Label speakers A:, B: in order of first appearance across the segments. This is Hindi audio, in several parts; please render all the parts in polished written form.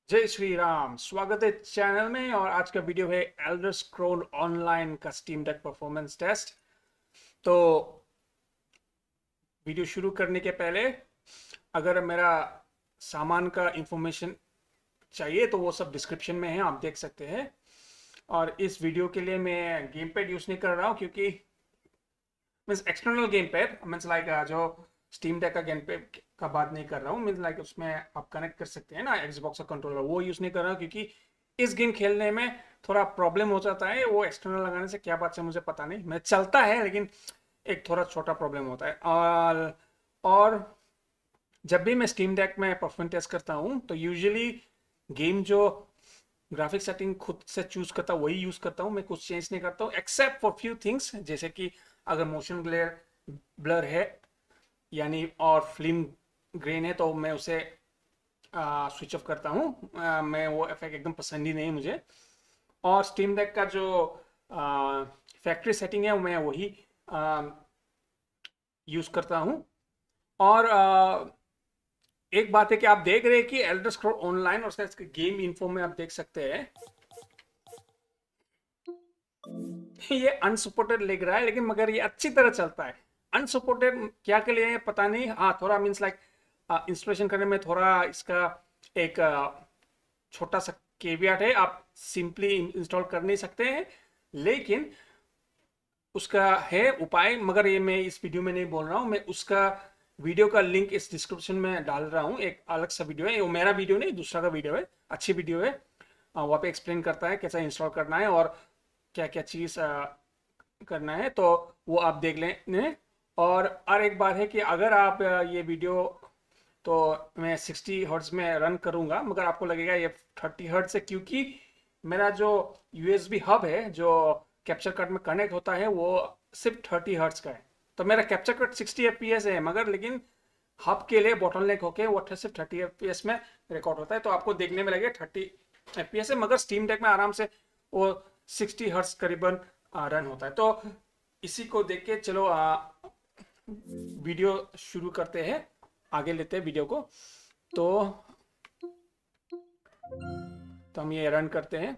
A: जय श्री राम। स्वागत है चैनल में। और आज का वीडियो है एल्डर स्क्रॉल ऑनलाइन का स्टीम डेक परफॉर्मेंस टेस्ट। तो वीडियो शुरू करने के पहले अगर मेरा सामान का इंफॉर्मेशन चाहिए तो वो सब डिस्क्रिप्शन में है, आप देख सकते हैं। और इस वीडियो के लिए मैं गेम पैड यूज़ नहीं कर रहा हूँ क्योंकि means external gamepad means like जो स्टीम डेक का गेम पैड का बात नहीं कर रहा हूँ। मीन्स लाइक उसमें आप कनेक्ट कर सकते हैं ना एक्सबॉक्स का कंट्रोलर, वो यूज़ नहीं कर रहा हूँ क्योंकि इस गेम खेलने में थोड़ा प्रॉब्लम हो जाता है। वो एक्सटर्नल लगाने से क्या बात है मुझे पता नहीं, मैं चलता है लेकिन एक थोड़ा छोटा प्रॉब्लम होता है। और जब भी मैं स्टीम डेक में परफॉर्मेंस टेस्ट करता हूँ तो यूजुअली गेम जो ग्राफिक सेटिंग खुद से चूज करता हूँ वही यूज करता हूँ, मैं कुछ चेंज नहीं करता हूँ एक्सेप्ट फॉर फ्यू थिंग्स, जैसे कि अगर मोशन ब्लर है यानी और फिल्म ग्रेन है तो मैं उसे स्विच ऑफ करता हूँ। मैं वो इफेक्ट एकदम पसंद ही नहीं मुझे। और स्टीम डेक का जो फैक्ट्री सेटिंग है मैं वही यूज करता हूँ। और एक बात है कि आप देख रहे हैं कि एल्डर स्क्रॉल ऑनलाइन और उसका गेम इन्फो में आप देख सकते हैं ये अनसपोर्टेड लिख रहा है, लेकिन मगर ये अच्छी तरह चलता है। अनसपोर्टेड क्या के लिए है पता नहीं। हाँ, थोड़ा मीन्स लाइक इंस्टॉलेशन करने में थोड़ा इसका एक छोटा सा केवियट है, आप सिंपली इंस्टॉल कर नहीं सकते हैं, लेकिन उसका है उपाय। मगर ये मैं इस वीडियो में नहीं बोल रहा हूँ, मैं उसका वीडियो का लिंक इस डिस्क्रिप्शन में डाल रहा हूँ। एक अलग सा वीडियो है, वो मेरा वीडियो नहीं दूसरा का वीडियो है, अच्छी वीडियो है। वहाँ पे एक्सप्लेन करता है कैसा इंस्टॉल करना है और क्या क्या चीज़ करना है, तो वो आप देख लें। और एक बात है कि अगर आप ये वीडियो तो मैं 60 हर्ट्ज में रन करूंगा, मगर आपको लगेगा ये 30 हर्ट्ज है क्योंकि मेरा जो यूएसबी हब है जो कैप्चर कार्ड में कनेक्ट होता है वो सिर्फ 30 हर्ट्ज का है। तो मेरा कैप्चर कार्ड 60 एफपीएस है, मगर लेकिन हब के लिए बॉटलनेक होके वो सिर्फ 30 एफपीएस में रिकॉर्ड होता है, तो आपको देखने में लगेगा 30 एफपीएस है, मगर स्टीम डेक में आराम से वो 60 हर्ट्ज करीबन रन होता है। तो इसी को देख के चलो वीडियो शुरू करते हैं, आगे लेते हैं वीडियो को। तो हम ये रन करते हैं।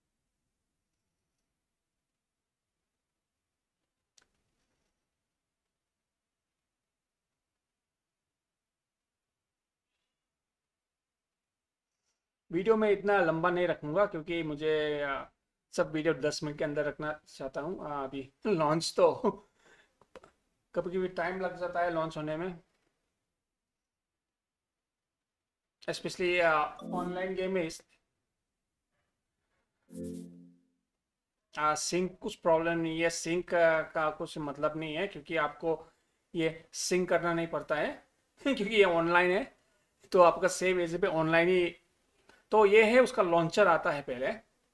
A: वीडियो में इतना लंबा नहीं रखूंगा क्योंकि मुझे सब वीडियो 10 मिनट के अंदर रखना चाहता हूँ। अभी लॉन्च तो कभी कभी टाइम लग जाता है लॉन्च होने में, स्पेशली ऑनलाइन गेम में। सिंक कुछ प्रॉब्लम नहीं है, सिंक का कुछ मतलब नहीं है क्योंकि आपको ये सिंक करना नहीं पड़ता है क्योंकि ये ऑनलाइन है, तो आपका सेव एज पे ऑनलाइन ही। तो ये है उसका लॉन्चर आता है पहले,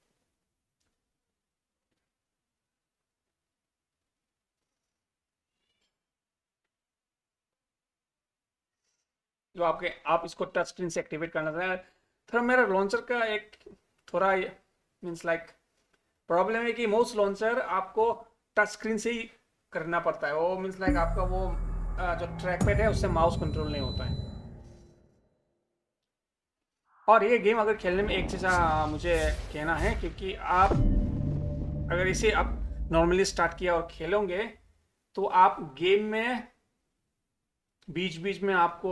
A: जो आपके आप इसको टच स्क्रीन से एक्टिवेट करना था। थोड़ा मेरा लॉन्चर का एक थोड़ा मीन्स लाइक प्रॉब्लम है कि मोस्ट लॉन्चर आपको टच स्क्रीन से ही करना पड़ता है। वो मीन्स लाइक आपका वो जो ट्रैक पैड है उससे माउस कंट्रोल नहीं होता है। और ये गेम अगर खेलने में एक चीज़ मुझे कहना है, क्योंकि आप अगर इसे आप नॉर्मली स्टार्ट किया और खेलोगे तो आप गेम में बीच बीच में आपको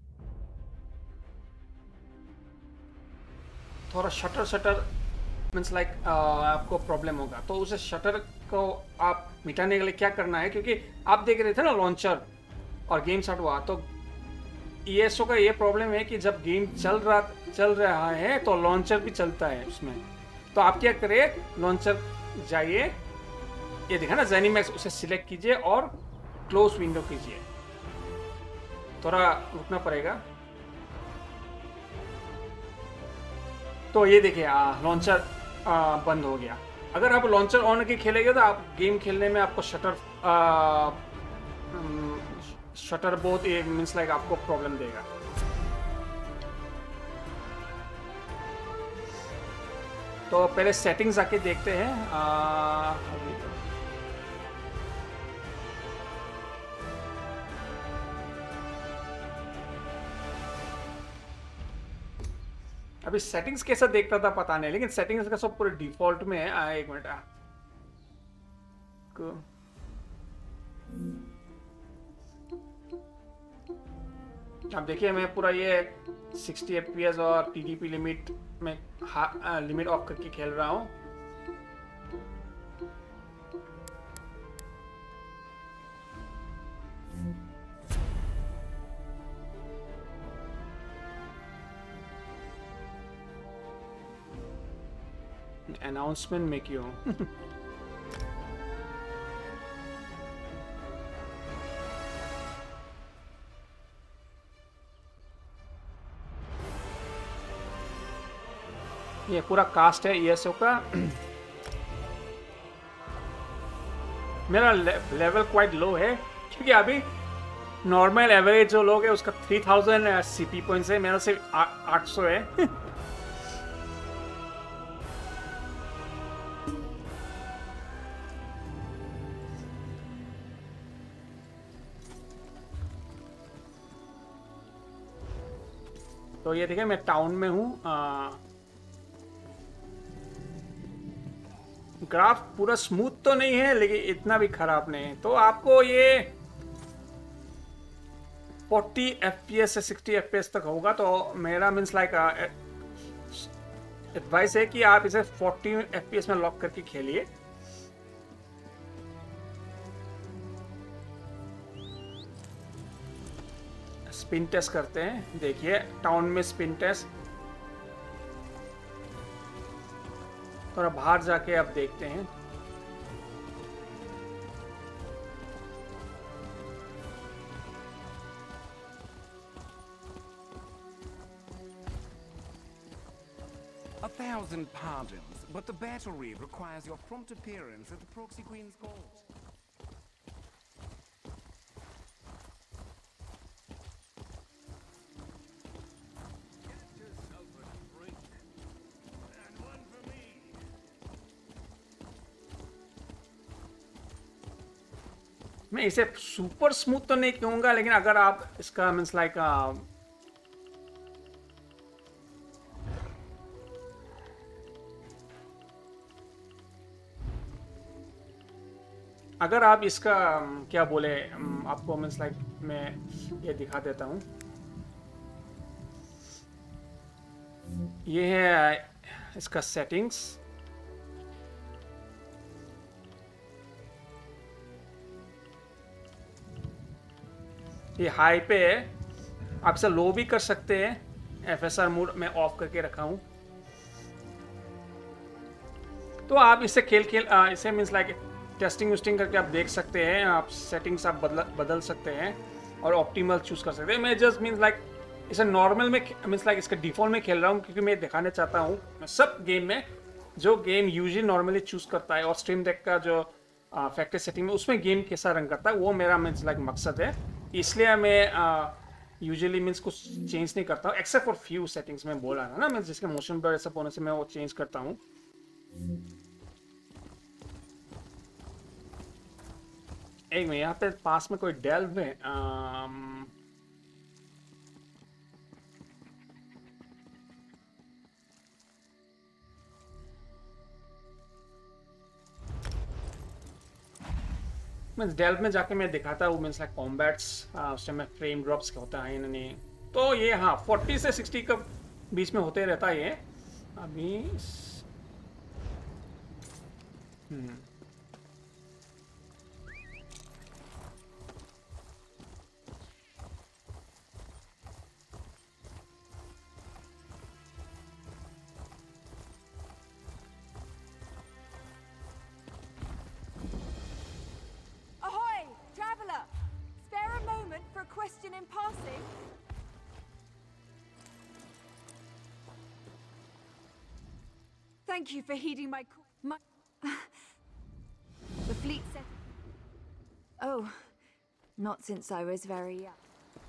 A: थोड़ा शटर शटर मीन्स लाइक आपको प्रॉब्लम होगा। तो उसे शटर को आप मिटाने के लिए क्या करना है, क्योंकि आप देख रहे थे ना लॉन्चर और गेम स्टार्ट हुआ, तो ईएसओ का ये प्रॉब्लम है कि जब गेम चल रहा है तो लॉन्चर भी चलता है उसमें। तो आप क्या करें, लॉन्चर जाइए, ये देखा ना जेनीमैक्स, उसे सिलेक्ट कीजिए और क्लोज विंडो कीजिए। थोड़ा रुकना पड़ेगा। तो ये देखिए लॉन्चर बंद हो गया। अगर आप लॉन्चर ऑन करके खेलेंगे तो आप गेम खेलने में आपको शटर बहुत मीन्स लाइक आपको प्रॉब्लम देगा। तो पहले सेटिंग्स आके देखते हैं। अभी सेटिंग्स कैसा देखता था पता नहीं, लेकिन सेटिंग्स का सब पूरे डिफॉल्ट में है। एक मिनट अब देखिए मैं पूरा ये 60 FPS और TDP लिमिट में लिमिट ऑफ करके खेल रहा हूँ। अनाउंसमेंट में क्यों? ये पूरा कास्ट है ESO का। मेरा लेवल क्वाइट लो है क्योंकि अभी नॉर्मल एवरेज जो लोग है उसका 3000 CP पॉइंट्स है, मेरा सिर्फ 800 है। तो ये देखिए मैं टाउन में हूँ। ग्राफ पूरा स्मूथ तो नहीं है लेकिन इतना भी खराब नहीं है। तो आपको ये 40 FPS से 60 FPS तक होगा। तो मेरा मीन्स लाइक एडवाइस है कि आप इसे 40 FPS में लॉक करके खेलिए। स्पिन टेस्ट करते हैं, देखिए टाउन में स्पिन टेस्ट। थोड़ा बाहर जाके अब देखते हैं।
B: A thousand pardons, but the battery requires your prompt appearance at the Proxy Queen's court.
A: मैं इसे सुपर स्मूथ तो नहीं कहूंगा, लेकिन अगर आप इसका मीन्स लाइक अगर आप इसका क्या बोले आपको मीन्स लाइक मैं ये दिखा देता हूँ। ये है इसका सेटिंग्स। ये हाई पे है, आप इसे लो भी कर सकते हैं। FSR मोड में ऑफ करके रखा हूँ। तो आप इसे इसे मीन्स लाइक टेस्टिंग वेस्टिंग करके आप देख सकते हैं। आप सेटिंग्स आप बदल सकते हैं और ऑप्टिमल चूज कर सकते हैं। मैं जस्ट मीन्स लाइक इसे नॉर्मल में मीन्स लाइक इसका डिफॉल्ट में खेल रहा हूँ क्योंकि मैं दिखाना चाहता हूँ मैं सब गेम में जो गेम यूजुअली नॉर्मली चूज करता है और स्ट्रीम डेक का जो फैक्ट्री सेटिंग में उसमें गेम कैसा रन करता है वो मेरा मीन्स लाइक मकसद है। इसलिए मैं यूजुअली मीन्स कुछ चेंज नहीं करता हूँ एक्सेप्ट फॉर फ्यू सेटिंग्स में बोला ना मैं, जिसके मोशन ब्लर सब होने से मैं वो चेंज करता हूँ। एक मिनट, यहाँ पे पास में कोई डेल्व है। मीन्स डेल्व में जाके मैं दिखाता हूँ मीन्स लाइक कॉम्बैट्स उस टाइम में फ्रेम ड्रॉप्स होता है इन्होंने। तो ये हाँ 40 से 60 का बीच में होते रहता है ये अभी।
C: Question in passing. Thank you for heeding my call. The fleet said. Oh, not since I was very young.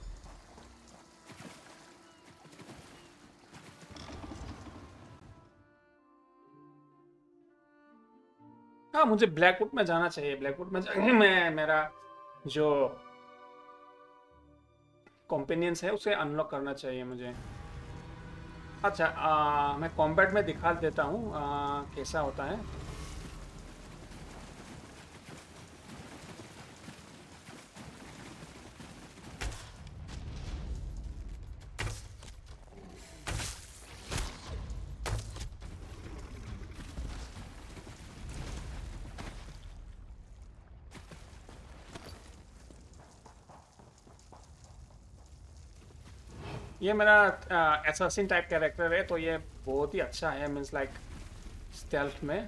A: हाँ मुझे ब्लैकवुड में जाना चाहिए। ब्लैकवुड में जाके मैं मेरा जो कॉम्पेनियंस है उसे अनलॉक करना चाहिए मुझे। अच्छा, मैं कॉम्बैट में दिखा देता हूँ कैसा होता है। ये मेरा एसासिन टाइप कैरेक्टर है, तो ये बहुत ही अच्छा है, मीन्स लाइक स्टेल्थ में।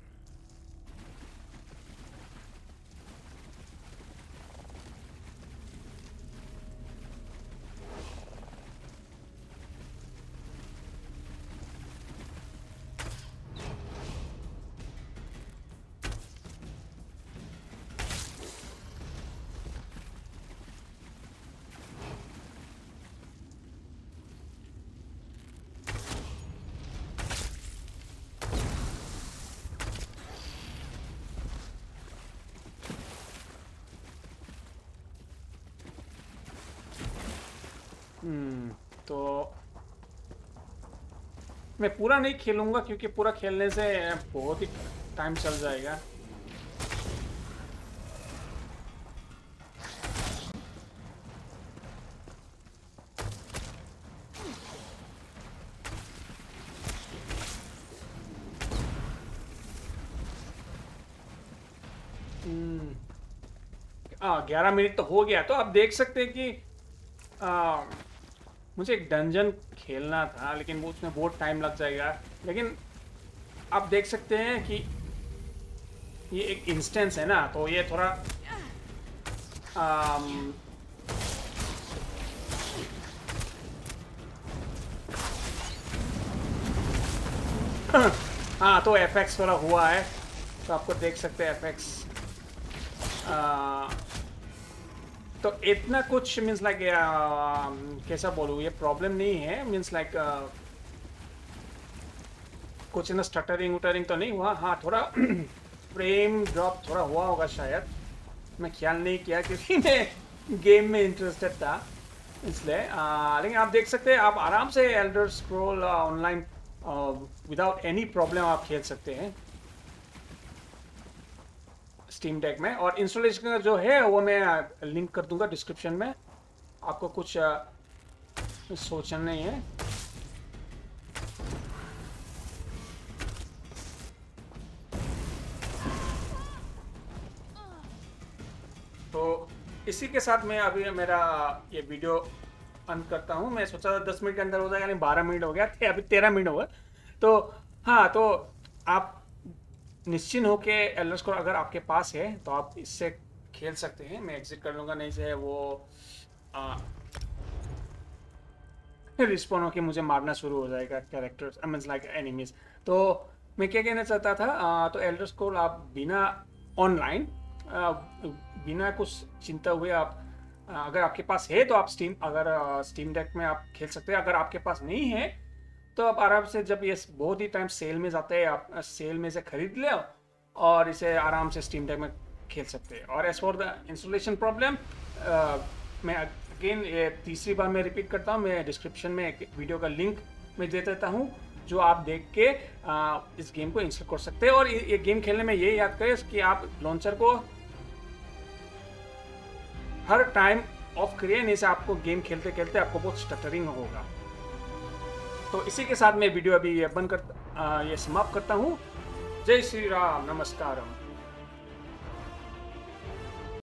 A: तो मैं पूरा नहीं खेलूंगा क्योंकि पूरा खेलने से बहुत ही टाइम चल जाएगा। हम्म, 11 मिनट तो हो गया, तो आप देख सकते हैं कि मुझे एक डंजन खेलना था, लेकिन वो उसमें बहुत टाइम लग जाएगा। लेकिन आप देख सकते हैं कि ये एक इंस्टेंस है ना, तो ये थोड़ा आम, हाँ, तो एफएक्स थोड़ा हुआ है, तो आपको देख सकते हैं एफएक्स। तो इतना कुछ मीन्स लाइक कैसा बोलूँ, ये प्रॉब्लम नहीं है, मीन्स लाइक कुछ ना स्टटरिंग वटरिंग तो नहीं हुआ। हाँ, थोड़ा फ्रेम ड्रॉप थोड़ा हुआ होगा शायद, मैं ख्याल नहीं किया क्योंकि मैं गेम में इंटरेस्टेड था इसलिए। लेकिन आप देख सकते हैं, आप आराम से Elder Scroll Online without any problem आप खेल सकते हैं स्टीम डेक में। और इंस्टॉलेशन जो है वो मैं लिंक कर दूंगा डिस्क्रिप्शन में, आपको कुछ सोचना नहीं है। तो इसी के साथ मैं अभी मेरा ये वीडियो अंत करता हूँ। मैं सोचा था 10 मिनट के अंदर हो जाएगा, लेकिन 12 मिनट हो गया थे, अभी 13 मिनट हो गए। तो हाँ, तो आप निश्चिंत हो के एल्डर स्क्रॉल अगर आपके पास है तो आप इससे खेल सकते हैं। मैं एग्जिट कर लूँगा, नहीं से वो रिस्पॉन होके मुझे मारना शुरू हो जाएगा characters, I means like enemies. तो मैं क्या कहना चाहता था, तो एल्डर स्क्रॉल आप बिना ऑनलाइन बिना कुछ चिंता हुए आप अगर आपके पास है तो आप स्टीम डेक में आप खेल सकते हैं। अगर आपके पास नहीं है तो आप आराम से, जब ये बहुत ही टाइम सेल में जाते हैं, आप सेल में से खरीद ले और इसे आराम से स्टीम डेक में खेल सकते हैं। और as for the installation problem, मैं अगेन ये तीसरी बार मैं रिपीट करता हूँ, मैं डिस्क्रिप्शन में एक वीडियो का लिंक मैं दे देता हूँ जो आप देख के इस गेम को इंस्टॉल कर सकते हैं। और ये गेम खेलने में ये याद करें कि आप लॉन्चर को हर टाइम ऑफ करिए, नहीं से आपको गेम खेलते खेलते आपको बहुत स्टटरिंग होगा। तो इसी के साथ मैं वीडियो अभी बंद कर ये समाप्त करता हूँ। जय श्री राम, नमस्कारम।